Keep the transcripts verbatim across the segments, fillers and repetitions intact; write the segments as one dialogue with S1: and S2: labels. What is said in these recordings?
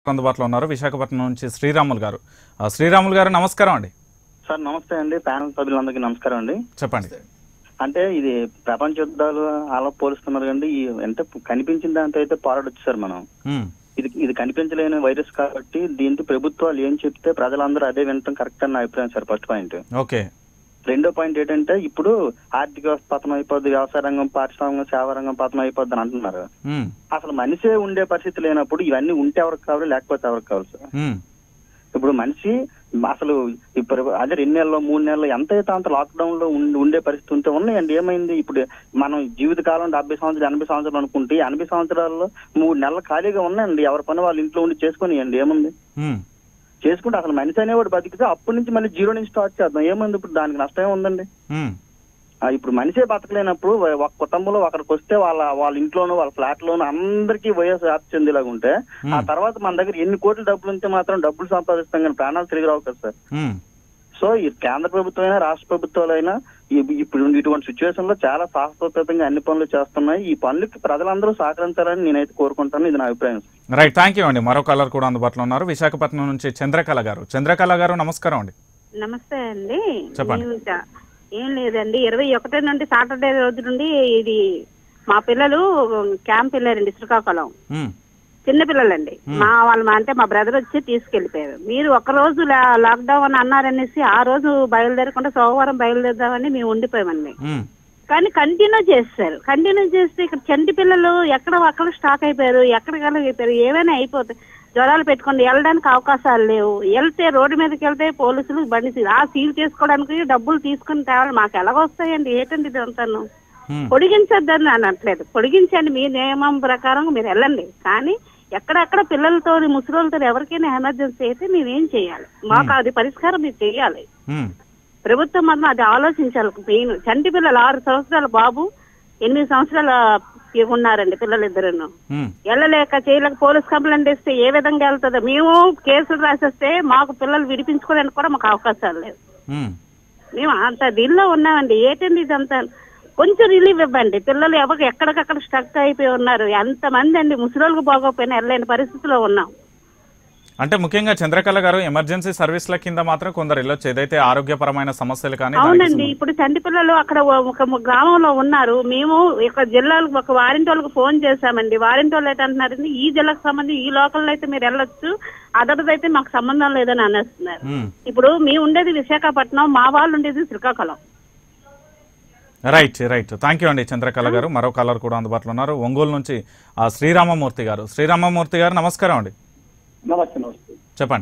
S1: అందుబాటులో ఉన్నారు విశాఖపట్నం నుంచి శ్రీరాములు గారు. శ్రీరాములు గారు నమస్కారం అండి.
S2: సార్ నమస్తే అండి, ప్యానల్ సభ్యులందరికీ నమస్కారం అండి.
S1: చెప్పండి.
S2: అంటే ఇది ప్రపంచ యుద్ధాలు అలా పోలుస్తున్నారు కండి, ఈ అంటే కనిపించిన దాంతో అయితే పోరాడొచ్చు సార్ మనం. ఇది ఇది కనిపించలేని వైరస్ కాబట్టి దీంతో ప్రభుత్వాలు ఏం చెప్తే ప్రజలందరూ అదే వినటం కరెక్ట్ అని నా అభిప్రాయం సార్. First point.
S1: ఓకే.
S2: రెండో పాయింట్ ఏంటంటే ఇప్పుడు ఆర్థిక వ్యవస్థ పతనం అయిపోద్ది, వ్యవసాయ రంగం, పారిశ్రామిక సేవా రంగం పతనం అయిపోద్ది అని అంటున్నారు. అసలు మనిషే ఉండే పరిస్థితి లేనప్పుడు ఇవన్నీ ఉంటే ఎవరికి కావాలి, లేకపోతే ఎవరికి కావాలి సార్? ఇప్పుడు మనిషి అసలు ఇప్పుడు అదే రెండు నెలల్లో మూడు నెలల్లో ఎంత అయితే అంత లాక్డౌన్ లో ఉండే పరిస్థితి ఉంటే ఉన్నాయండి. ఏమైంది ఇప్పుడు మనం జీవితకాలం డెబ్బై సంవత్సరాలు ఎనభై సంవత్సరాలు అనుకుంటే ఎనభై సంవత్సరాల్లో మూడు నెలలు ఖాళీగా ఉన్నాయండి. ఎవరి పని వాళ్ళు ఇంట్లో ఉండి చేసుకునియండి, ఏముంది చేసుకుంటే అసలు మనిషి అనేవాడు బతికితే అప్పటి నుంచి మళ్ళీ జీరో నుంచి స్టార్ట్ చేద్దాం, ఏముంది ఇప్పుడు దానికి నష్టం ఏముందండి? ఇప్పుడు మనిషే బతకలేనప్పుడు ఒక కుటుంబంలో ఒకరికి వస్తే వాళ్ళ వాళ్ళ ఇంట్లోనూ వాళ్ళ ఫ్లాట్ లోను అందరికీ వైఎస్ వ్యాప్తి చెందేలాగా ఉంటే ఆ తర్వాత మన దగ్గర ఎన్ని కోట్ల డబ్బులు ఉంటే మాత్రం డబ్బులు సంపాదిస్తాం కానీ ప్రాణాలు తిరిగి రావు కదా సార్. సో ఈ కేంద్ర ప్రభుత్వం అయినా రాష్ట్ర ప్రభుత్వాలైనా ఇప్పుడు ఇటువంటి సిచ్యువేషన్ లో చాలా సాహసోపేతంగా అన్ని పనులు చేస్తున్నాయి. ఈ పనులకి ప్రజలందరూ సహకరించాలని నేనైతే కోరుకుంటాను. ఇది నా అభిప్రాయం.
S1: రైట్, థ్యాంక్ యూ అండి. మరో కలర్ కూడా అందుబాటులో ఉన్నారు విశాఖపట్నం నుంచి చంద్రకళ గారు. చంద్రకళ గారు నమస్కారం అండి.
S3: నమస్తే అండి.
S1: చెప్పండి.
S3: ఏం లేదండి, ఇరవై ఒకటి నుండి సాటర్డే రోజు నుండి ఇది మా పిల్లలు క్యాంప్ వెళ్ళారండి శ్రీకాకుళం. చిన్న పిల్లలండి, మా వాళ్ళ అంటే మా బ్రదర్ వచ్చి తీసుకెళ్లిపోయారు. మీరు ఒక రోజు లాక్డౌన్ అని అన్నారనేసి ఆ రోజు బయలుదేరకుండా సోమవారం బయలుదేరదామని మేము ఉండిపోయామండి. కానీ కంటిన్యూ చేస్తారు. కంటిన్యూ చేస్తే ఇక్కడ చంటి పిల్లలు ఎక్కడ అక్కడ స్టాక్ అయిపోయారు, ఎక్కడికల్లా అయిపోయారు. ఏమైనా అయిపోతాయి, జ్వరాలు పెట్టుకోండి, వెళ్ళడానికి అవకాశాలు లేవు. వెళ్తే రోడ్డు మీదకి వెళ్తే పోలీసులు బండి ఆ సీల్ చేసుకోవడానికి డబ్బులు తీసుకుని తేవాలి. మాకు ఎలాగొస్తాయండి? ఏంటండి ఇది అంతాను? పొడిగించద్దని అనట్లేదు, పొడిగించండి మీ నియమం ప్రకారం మీరు వెళ్ళండి. కానీ ఎక్కడెక్కడ పిల్లలతో ముసలితో ఎవరికైనా ఎమర్జెన్సీ అయితే మేమేం చేయాలి? మాకు అది పరిష్కారం మీరు చేయాలి. ప్రభుత్వం మాత్రం అది ఆలోచించాలి. మెయిన్ చంటి పిల్లలు ఆరు సంవత్సరాల బాబు, ఎనిమిది సంవత్సరాల ఉన్నారండి పిల్లలిద్దరును. వెళ్ళలేక చేయలేక పోలీస్ కంప్లైంట్ ఇస్తే ఏ విధంగా వెళ్తుందో, మేము కేసులు రాసేస్తే మాకు పిల్లలు విడిపించుకోవడానికి కూడా మాకు అవకాశాలు లేవు. మేము అంత దీనిలో ఉన్నామండి. ఏంటండి ఇదంతా? కొంచెం రిలీఫ్ ఇవ్వండి. పిల్లలు ఎవరికి ఎక్కడికక్కడ స్టక్ అయిపోయి ఉన్నారు. ఎంతమంది అండి ముసలోళ్ళకు బాగోపోయినా వెళ్ళలేని పరిస్థితిలో ఉన్నాం.
S1: అంటే ముఖ్యంగా చంద్రకళ గారు ఎమర్జెన్సీ సర్వీస్ల కింద మాత్రం కొందరు వెళ్ళొచ్చు, ఏదైతే ఆరోగ్యపరమైన సమస్యలు కానీ.
S3: అవునండి, ఇప్పుడు చంటి పిల్లలు అక్కడ ఒక గ్రామంలో ఉన్నారు. మేము ఒక జిల్లాలకు ఒక వారింటి వాళ్ళకి ఫోన్ చేశామండి. వారింటి వాళ్ళు అయితే అంటున్నారు ఈ జిల్లాకు సంబంధించి ఈ లోకల్లో అయితే మీరు వెళ్ళొచ్చు, అదర్ది అయితే మాకు సంబంధం లేదని అనేస్తున్నారు. ఇప్పుడు మేము ఉండేది విశాఖపట్నం, మా వాళ్ళు ఉండేది Srikakulam.
S1: Right right thank you అండి చంద్రకళ గారు. మరో కలర్ కూడా అందుబాటులో ఉన్నారు ఒంగోలు నుంచి శ్రీరామమూర్తి గారు. శ్రీరామమూర్తి గారు నమస్కారం అండి.
S4: నమస్తే. నమస్తే
S1: చెప్పండి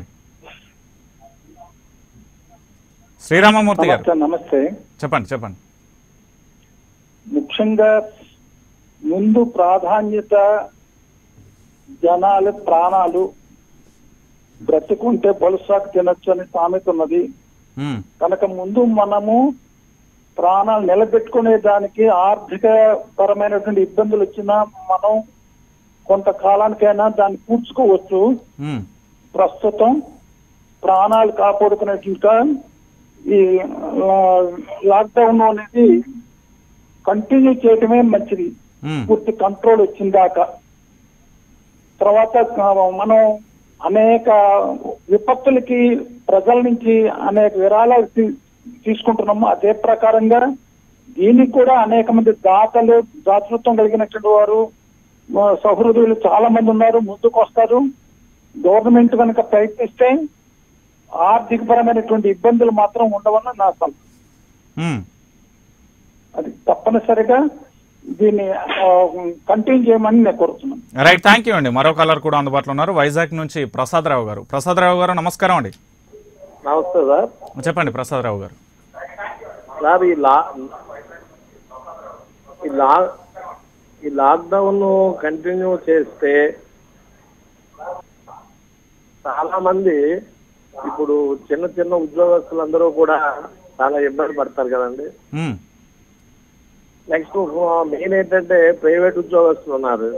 S1: శ్రీరామమూర్తి గారు.
S4: నమస్తే.
S1: చెప్పండి చెప్పండి.
S4: ముఖ్యంగా ముందు ప్రాధాన్యత జనాల ప్రాణాలు, బ్రతుకుంటే బొలుసాకు తినొచ్చు అని సామెత ఉన్నది కనుక ముందు మనము ప్రాణాలు నిలబెట్టుకునే దానికి ఆర్థిక పరమైనటువంటి ఇబ్బందులు వచ్చినా మనం కొంతకాలానికైనా దాన్ని పూడ్చుకోవచ్చు. ప్రస్తుతం ప్రాణాలు కాపాడుకునేట్టుగా ఈ లాక్డౌన్ అనేది కంటిన్యూ చేయటమే మంచిది, పూర్తి కంట్రోల్ వచ్చిన దాకా. తర్వాత మనం అనేక విపత్తులకి ప్రజల నుంచి అనేక విరాళాలు తీసుకుంటున్నాము. అదే ప్రకారంగా దీనికి కూడా అనేక మంది దాతలు, దాతృత్వం కలిగినటువంటి వారు, సహృదయులు చాలా మంది ఉన్నారు, ముందుకు వస్తారు. గవర్నమెంట్ కనుక ప్రయత్నిస్తే ఆర్థిక పరమైనటువంటి ఇబ్బందులు మాత్రం ఉండవన్న నా సలహా. అది తప్పనిసరిగా దీన్ని కంటిన్యూ చేయమని నేను కోరుతున్నాను.
S1: రైట్, థ్యాంక్ యూ అండి. మరో కలర్ కూడా అందుబాటులో ఉన్నారు వైజాగ్ నుంచి ప్రసాద్ రావు గారు. ప్రసాద్ రావు గారు నమస్కారం అండి.
S5: నమస్తే సార్.
S1: చెప్పండి ప్రసాద్ రావు గారు.
S5: సార్ ఈ లా ఈ లా ఈ లాక్డౌన్ కంటిన్యూ చేస్తే చాలా మంది ఇప్పుడు చిన్న చిన్న ఉద్యోగస్తులందరూ కూడా చాలా ఇబ్బంది పడతారు కదండి. నెక్స్ట్ మెయిన్ ఏంటంటే ప్రైవేట్ ఉద్యోగస్తులు ఉన్నారు,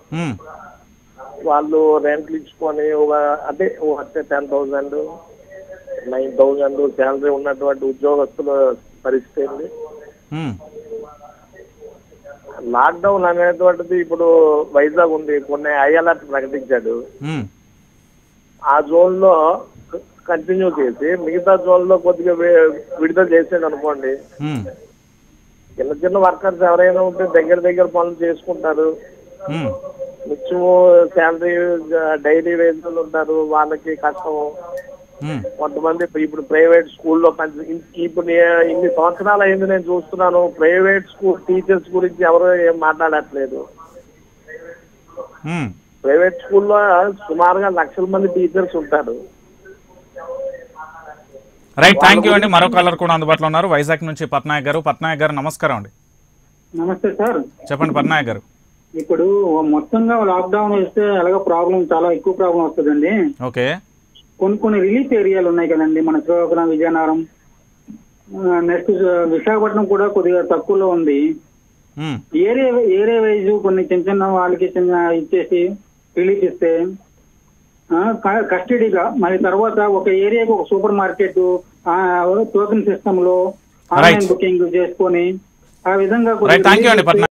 S5: వాళ్ళు రెంట్లు ఇచ్చుకొని ఒక అంటే అంటే ten thousand nine thousand salary ఉన్నటువంటి ఉద్యోగస్తుల పరిస్థితి ఏంటి? లాక్డౌన్ అనేటువంటిది ఇప్పుడు వైజాగ్ ఉంది, కొన్ని హై అలర్ట్ ప్రకటించాడు. ఆ జోన్ లో కంటిన్యూ చేసి మిగతా జోన్ లో కొద్దిగా వే- విడుదల చేసేది అనుకోండి,
S1: ఉమ్,
S5: చిన్న చిన్న వర్కర్స్ ఎవరైనా ఉంటే దగ్గర దగ్గర పనులు చేసుకుంటారు.
S1: ఉమ్,
S5: నిత్యం శాలరీ డైలీ వేజులు ఉంటారు, వాళ్ళకి కష్టం.
S1: ఉమ్,
S5: కొంతమంది ఇప్పుడు ప్రైవేట్ స్కూల్లో పని ఇప్పుడు నే- ఇన్ని సంవత్సరాలు అయింది నేను చూస్తున్నాను, ప్రైవేట్ స్కూల్ టీచర్స్ గురించి ఎవరు ఏం మాట్లాడట్లేదు.
S1: ఉమ్.
S5: ప్రైవేట్ స్కూల్లో సుమారుగా లక్షల మంది టీచర్స్ ఉంటారు.
S1: రైట్, థ్యాంక్ యూ అండి. మరో కాలర్ కూడా అందుబాటులో ఉన్నారు, వైజాగ్ నుంచి పట్నాయక్ గారు. పట్నాయక్ గారు నమస్కారం అండి.
S6: నమస్తే సార్.
S1: చెప్పండి పట్నాయక్ గారు.
S6: ఇప్పుడు మొత్తంగా లాక్డౌన్ వేస్తే అలాగే ప్రాబ్లం చాలా ఎక్కువ ప్రాబ్లం వస్తుందండి.
S1: ఓకే.
S6: కొన్ని కొన్ని రిలీఫ్ ఏరియాలు ఉన్నాయి కదండి, మన శ్రీకాకుళం, విజయనగరం, నెక్స్ట్ విశాఖపట్నం కూడా కొద్దిగా తక్కువలో ఉంది.
S1: ఉమ్,
S6: ఏరియా ఏరియా వైజ్ కొన్ని చిన్న చిన్న వాళ్ళకి చిన్న ఇచ్చేసి రిలీఫ్ ఇస్తే కస్టడీగా మరి తర్వాత ఒక ఏరియాకి ఒక సూపర్ మార్కెట్ టోకెన్ సిస్టమ్ లో ఆన్లైన్ బుకింగ్ చేసుకొని ఆ విధంగా
S1: రైట్, థ్యాంక్ యూ అండి పట్నాయక్.